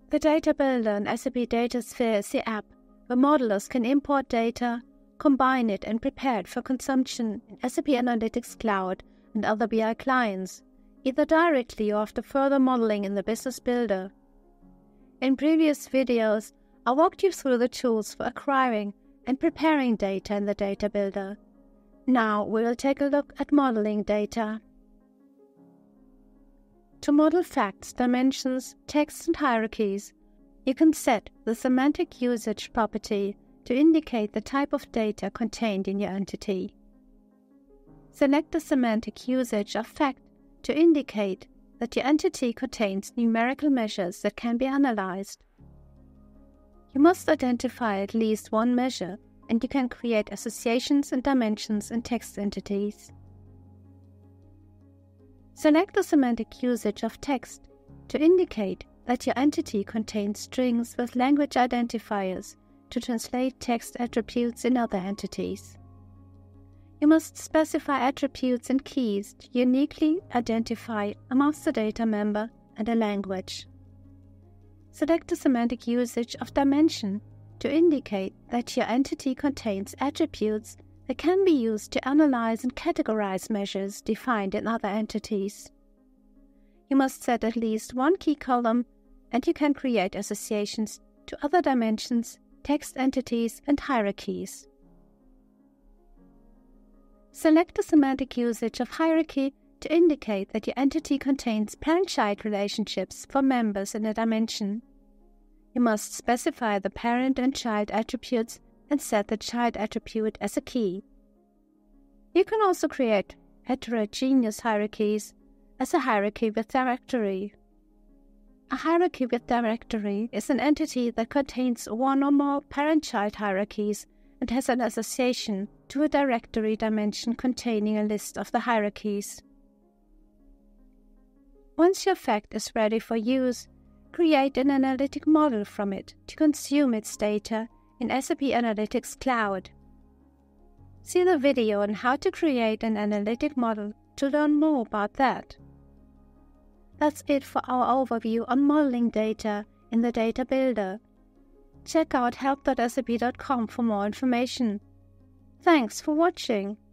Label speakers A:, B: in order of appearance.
A: The Data Builder in SAP DataSphere is the app where modelers can import data, combine it and prepare it for consumption in SAP Analytics Cloud and other BI clients, either directly or after further modeling in the Business Builder. In previous videos, I walked you through the tools for acquiring and preparing data in the Data Builder. Now we will take a look at modeling data. To model facts, dimensions, texts and hierarchies, you can set the semantic usage property to indicate the type of data contained in your entity. Select the semantic usage of fact to indicate that your entity contains numerical measures that can be analyzed. You must identify at least one measure, and you can create associations and dimensions in text entities. Select the semantic usage of text to indicate that your entity contains strings with language identifiers to translate text attributes in other entities. You must specify attributes and keys to uniquely identify a master data member and a language. Select the semantic usage of dimension to indicate that your entity contains attributes that can be used to analyze and categorize measures defined in other entities. You must set at least one key column, and you can create associations to other dimensions, text entities, and hierarchies. Select the semantic usage of hierarchy to indicate that your entity contains parent-child relationships for members in a dimension. You must specify the parent and child attributes and set the child attribute as a key. You can also create heterogeneous hierarchies as a hierarchy with directory. A hierarchy with directory is an entity that contains one or more parent-child hierarchies and has an association to a directory dimension containing a list of the hierarchies. Once your fact is ready for use, create an analytic model from it to consume its data in SAP Analytics Cloud. See the video on how to create an analytic model to learn more about that. That's it for our overview on modeling data in the Data Builder. Check out help.sap.com for more information. Thanks for watching.